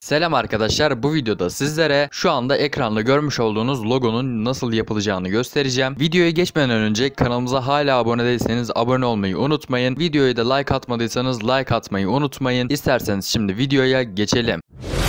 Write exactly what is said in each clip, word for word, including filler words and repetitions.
Selam arkadaşlar, bu videoda sizlere şu anda ekranda görmüş olduğunuz logonun nasıl yapılacağını göstereceğim. Videoya geçmeden önce kanalımıza hala abone değilseniz abone olmayı unutmayın. Videoya da like atmadıysanız like atmayı unutmayın. İsterseniz şimdi videoya geçelim.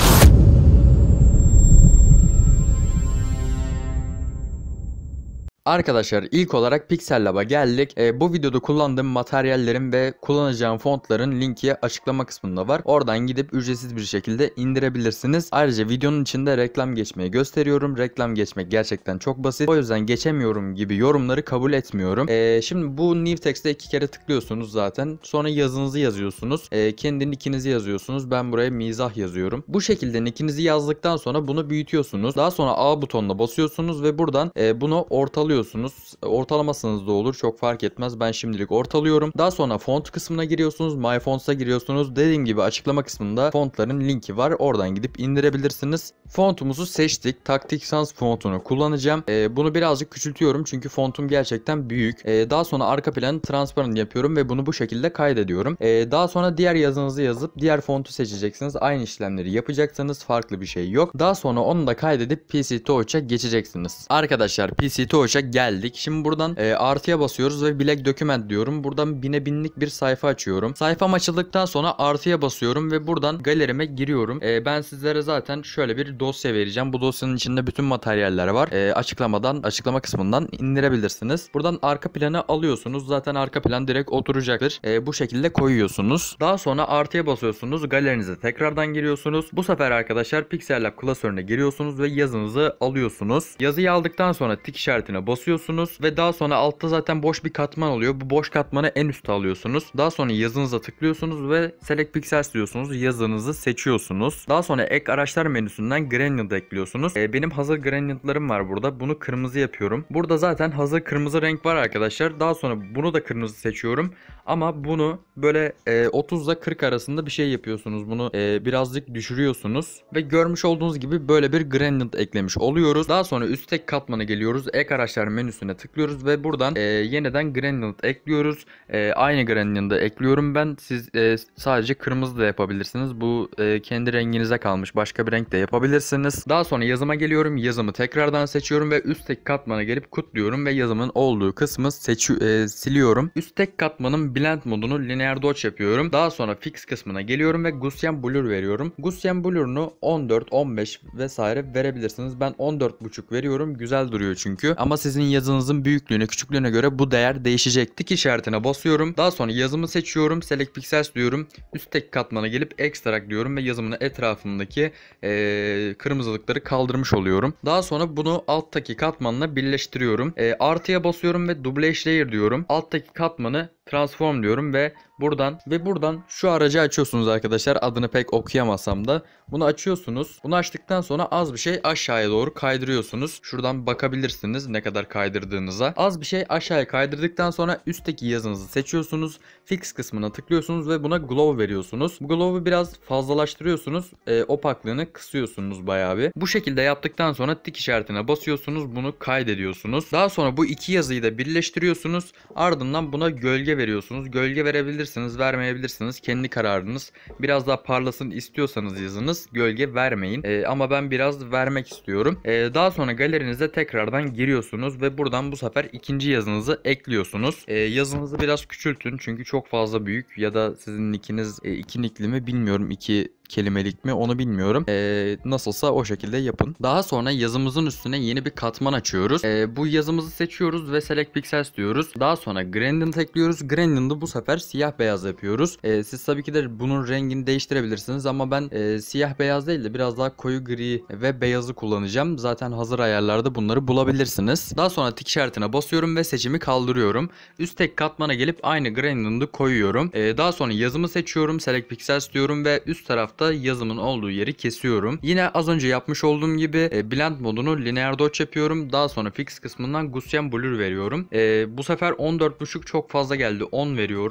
Arkadaşlar ilk olarak Pixel Lab'a geldik. E, bu videoda kullandığım materyallerin ve kullanacağım fontların linki açıklama kısmında var. Oradan gidip ücretsiz bir şekilde indirebilirsiniz. Ayrıca videonun içinde reklam geçmeyi gösteriyorum. Reklam geçmek gerçekten çok basit. O yüzden geçemiyorum gibi yorumları kabul etmiyorum. E, şimdi bu New Text'e iki kere tıklıyorsunuz zaten. Sonra yazınızı yazıyorsunuz. E, kendi nickinizi yazıyorsunuz. Ben buraya mizah yazıyorum. Bu şekilde nickinizi yazdıktan sonra bunu büyütüyorsunuz. Daha sonra A butonuna basıyorsunuz ve buradan e, bunu ortalıyorsunuz. Ortalamasanız da olur, çok fark etmez. Ben şimdilik ortalıyorum. Daha sonra font kısmına giriyorsunuz. My Fonts'a giriyorsunuz. Dediğim gibi açıklama kısmında fontların linki var. Oradan gidip indirebilirsiniz. Fontumuzu seçtik. Taktik Sans fontunu kullanacağım. Ee, bunu birazcık küçültüyorum çünkü fontum gerçekten büyük. Ee, daha sonra arka planı transparan yapıyorum ve bunu bu şekilde kaydediyorum. Ee, daha sonra diğer yazınızı yazıp diğer fontu seçeceksiniz. Aynı işlemleri yapacaksınız. Farklı bir şey yok. Daha sonra onu da kaydedip P C Touch'a geçeceksiniz. Arkadaşlar P C Touch'a geldik. Şimdi buradan e, artıya basıyoruz ve Black Document diyorum. Buradan bine binlik bir sayfa açıyorum. Sayfam açıldıktan sonra artıya basıyorum ve buradan galerime giriyorum. E, ben sizlere zaten şöyle bir dosya vereceğim. Bu dosyanın içinde bütün materyaller var. E, açıklamadan, açıklama kısmından indirebilirsiniz. Buradan arka planı alıyorsunuz. Zaten arka plan direkt oturacaktır. E, bu şekilde koyuyorsunuz. Daha sonra artıya basıyorsunuz. Galerinize tekrardan giriyorsunuz. Bu sefer arkadaşlar Pixel Lab klasörüne giriyorsunuz ve yazınızı alıyorsunuz. Yazıyı aldıktan sonra tik işaretine basıyorsunuz ve daha sonra altta zaten boş bir katman oluyor. Bu boş katmanı en üste alıyorsunuz. Daha sonra yazınıza tıklıyorsunuz ve Select Pixels diyorsunuz. Yazınızı seçiyorsunuz. Daha sonra ek araçlar menüsünden Gradient ekliyorsunuz. Ee, benim hazır Gradient'larım var burada. Bunu kırmızı yapıyorum. Burada zaten hazır kırmızı renk var arkadaşlar. Daha sonra bunu da kırmızı seçiyorum. Ama bunu böyle e, otuz ile kırk arasında bir şey yapıyorsunuz. Bunu e, birazcık düşürüyorsunuz. Ve görmüş olduğunuz gibi böyle bir Gradient eklemiş oluyoruz. Daha sonra üstteki katmana geliyoruz. Ek araçlar menüsüne tıklıyoruz ve buradan e, yeniden Gradient ekliyoruz. E, aynı Gradient'ı ekliyorum ben. Siz e, sadece kırmızı da yapabilirsiniz. Bu e, kendi renginize kalmış. Başka bir renk de yapabilirsiniz. Daha sonra yazıma geliyorum. Yazımı tekrardan seçiyorum ve üstteki katmana gelip kutluyorum ve yazımın olduğu kısmı seçi e, siliyorum. Üstteki katmanın blend modunu linear dodge yapıyorum. Daha sonra fix kısmına geliyorum ve Gaussian blur veriyorum. Gaussian blur'unu on dört on beş vesaire verebilirsiniz. Ben on dört buçuk veriyorum. Güzel duruyor çünkü. Ama sizin yazınızın büyüklüğüne, küçüklüğüne göre bu değer değişecek. Tik işaretine basıyorum. Daha sonra yazımı seçiyorum. Select Pixels diyorum. Üstteki katmana gelip Extract diyorum ve yazımın etrafındaki ee, kırmızılıkları kaldırmış oluyorum. Daha sonra bunu alttaki katmanla birleştiriyorum. E, artıya basıyorum ve Double Layer diyorum. Alttaki katmanı Transform diyorum ve buradan ve buradan şu aracı açıyorsunuz arkadaşlar. Adını pek okuyamasam da bunu açıyorsunuz. Bunu açtıktan sonra az bir şey aşağıya doğru kaydırıyorsunuz. Şuradan bakabilirsiniz ne kadar kaydırdığınıza. Az bir şey aşağıya kaydırdıktan sonra üstteki yazınızı seçiyorsunuz. Fix kısmına tıklıyorsunuz ve buna glow veriyorsunuz. Bu glow'u biraz fazlalaştırıyorsunuz. E, opaklığını kısıyorsunuz bayağı bir. Bu şekilde yaptıktan sonra tik işaretine basıyorsunuz. Bunu kaydediyorsunuz. Daha sonra bu iki yazıyı da birleştiriyorsunuz. Ardından buna gölge veriyorsunuz. Gölge verebilirsiniz, vermeyebilirsiniz. Kendi kararınız. Biraz daha parlasın istiyorsanız yazınız gölge vermeyin. Ee, ama ben biraz vermek istiyorum. Ee, daha sonra galerinize tekrardan giriyorsunuz ve buradan bu sefer ikinci yazınızı ekliyorsunuz. Ee, yazınızı biraz küçültün çünkü çok fazla büyük ya da sizin nickiniz e, iki nickli mi bilmiyorum. iki kelimelik mi onu bilmiyorum. Ee, nasılsa o şekilde yapın. Daha sonra yazımızın üstüne yeni bir katman açıyoruz. Ee, bu yazımızı seçiyoruz ve Select Pixels diyoruz. Daha sonra Gradient ekliyoruz. Gradient'ı bu sefer siyah beyaz yapıyoruz. Ee, siz tabii ki de bunun rengini değiştirebilirsiniz ama ben e, siyah beyaz değil de biraz daha koyu gri ve beyazı kullanacağım. Zaten hazır ayarlarda bunları bulabilirsiniz. Daha sonra tik işaretine basıyorum ve seçimi kaldırıyorum. Üstteki katmana gelip aynı Gradient'ı koyuyorum. Ee, daha sonra yazımı seçiyorum. Select Pixels diyorum ve üst tarafta yazımın olduğu yeri kesiyorum. Yine az önce yapmış olduğum gibi e, blend modunu linear dodge yapıyorum. Daha sonra fix kısmından Gaussian blur veriyorum. E, bu sefer on dört buçuk çok fazla geldi. on veriyorum.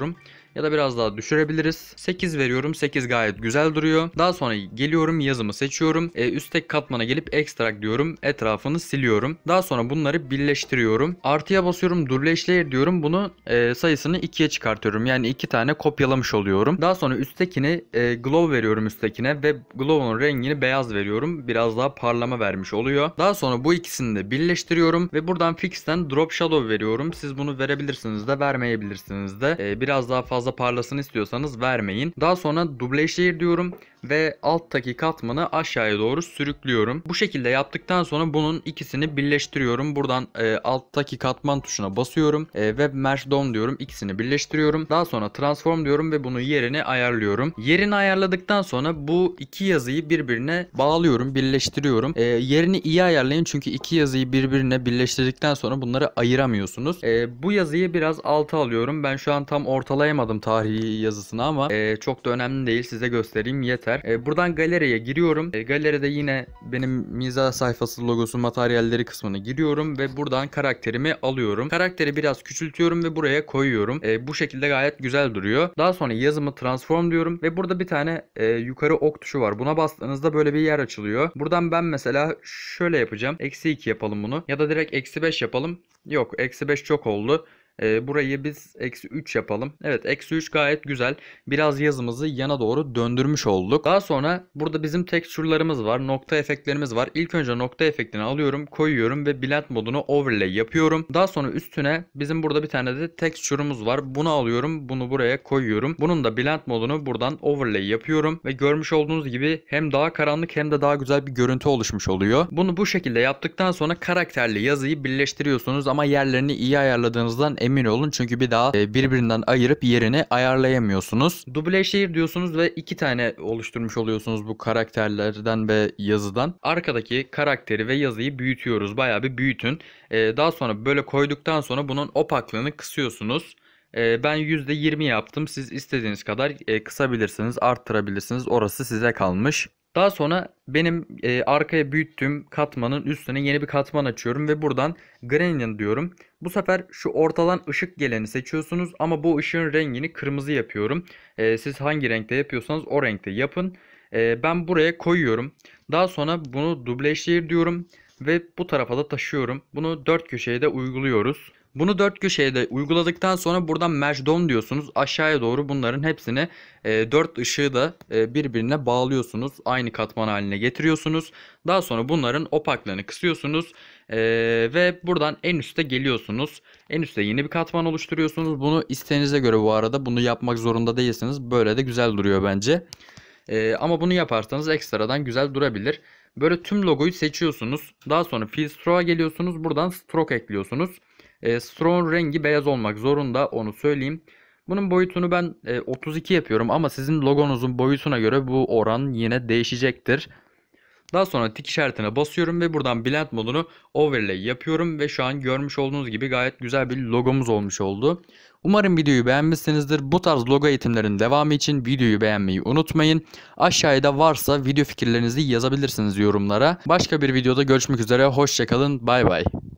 ya da biraz daha düşürebiliriz. sekiz veriyorum. sekiz gayet güzel duruyor. Daha sonra geliyorum, yazımı seçiyorum. E, üstteki katmana gelip extract diyorum. Etrafını siliyorum. Daha sonra bunları birleştiriyorum. Artıya basıyorum. Double layer diyorum. Bunu e, sayısını ikiye çıkartıyorum. Yani iki tane kopyalamış oluyorum. Daha sonra üsttekini e, glow veriyorum üsttekine ve glow'un rengini beyaz veriyorum. Biraz daha parlama vermiş oluyor. Daha sonra bu ikisini de birleştiriyorum ve buradan fix'ten drop shadow veriyorum. Siz bunu verebilirsiniz de vermeyebilirsiniz de. E, biraz daha fazla parlasını istiyorsanız vermeyin. Daha sonra double layer diyorum ve alttaki katmanı aşağıya doğru sürüklüyorum. Bu şekilde yaptıktan sonra bunun ikisini birleştiriyorum. Buradan e, alttaki katman tuşuna basıyorum e, ve merge down diyorum. İkisini birleştiriyorum. Daha sonra transform diyorum ve bunu yerini ayarlıyorum. Yerini ayarladıktan sonra bu iki yazıyı birbirine bağlıyorum, birleştiriyorum. E, yerini iyi ayarlayın çünkü iki yazıyı birbirine birleştirdikten sonra bunları ayıramıyorsunuz. E, bu yazıyı biraz alta alıyorum. Ben şu an tam ortalayamadım tarihi yazısını ama e, çok da önemli değil. Size göstereyim yeter. E, buradan galeriye giriyorum. E, galeride yine benim mizah sayfası logosu materyalleri kısmına giriyorum ve buradan karakterimi alıyorum. Karakteri biraz küçültüyorum ve buraya koyuyorum. E, bu şekilde gayet güzel duruyor. Daha sonra yazımı transform diyorum ve burada bir tane e, yukarı ok tuşu var. Buna bastığınızda böyle bir yer açılıyor. Buradan ben mesela şöyle yapacağım. eksi iki yapalım bunu. Ya da direkt eksi beş yapalım. Yok, eksi beş çok oldu. E, burayı biz eksi üç yapalım. Evet, eksi üç gayet güzel. Biraz yazımızı yana doğru döndürmüş olduk. Daha sonra burada bizim tekstürlerimiz var. Nokta efektlerimiz var. İlk önce nokta efektini alıyorum, koyuyorum ve blend modunu overlay yapıyorum. Daha sonra üstüne bizim burada bir tane de tekstürümüz var. Bunu alıyorum, bunu buraya koyuyorum. Bunun da blend modunu buradan overlay yapıyorum ve görmüş olduğunuz gibi hem daha karanlık hem de daha güzel bir görüntü oluşmuş oluyor. Bunu bu şekilde yaptıktan sonra karakterli yazıyı birleştiriyorsunuz ama yerlerini iyi ayarladığınızdan emin Emin olun çünkü bir daha birbirinden ayırıp yerini ayarlayamıyorsunuz. Double layer diyorsunuz ve iki tane oluşturmuş oluyorsunuz bu karakterlerden ve yazıdan. Arkadaki karakteri ve yazıyı büyütüyoruz. Bayağı bir büyütün. Ee, daha sonra böyle koyduktan sonra bunun opaklığını kısıyorsunuz. Ee, ben yüzde yirmi yaptım. Siz istediğiniz kadar e, kısabilirsiniz, arttırabilirsiniz. Orası size kalmış. Daha sonra benim e, arkaya büyüttüğüm katmanın üstüne yeni bir katman açıyorum ve buradan gradient diyorum. Bu sefer şu ortadan ışık geleni seçiyorsunuz ama bu ışığın rengini kırmızı yapıyorum. E, siz hangi renkte yapıyorsanız o renkte yapın. E, ben buraya koyuyorum. Daha sonra bunu double layer diyorum ve bu tarafa da taşıyorum. Bunu dört köşeye de uyguluyoruz. Bunu dört köşeye de uyguladıktan sonra buradan merge down diyorsunuz. Aşağıya doğru bunların hepsini e, dört ışığı da e, birbirine bağlıyorsunuz. Aynı katman haline getiriyorsunuz. Daha sonra bunların opaklığını kısıyorsunuz. E, ve buradan en üste geliyorsunuz. En üste yeni bir katman oluşturuyorsunuz. Bunu isteğinize göre bu arada bunu yapmak zorunda değilsiniz. Böyle de güzel duruyor bence. E, ama bunu yaparsanız ekstradan güzel durabilir. Böyle tüm logoyu seçiyorsunuz. Daha sonra fill stroke'a geliyorsunuz. Buradan stroke ekliyorsunuz. E, stroke'un rengi beyaz olmak zorunda, onu söyleyeyim. Bunun boyutunu ben e, otuz iki yapıyorum ama sizin logonuzun boyutuna göre bu oran yine değişecektir. Daha sonra tik işaretine basıyorum ve buradan blend modunu overlay yapıyorum ve şu an görmüş olduğunuz gibi gayet güzel bir logomuz olmuş oldu. Umarım videoyu beğenmişsinizdir. Bu tarz logo eğitimlerin devamı için videoyu beğenmeyi unutmayın. Aşağıda varsa video fikirlerinizi yazabilirsiniz yorumlara. Başka bir videoda görüşmek üzere. Hoşça kalın. Bay bay.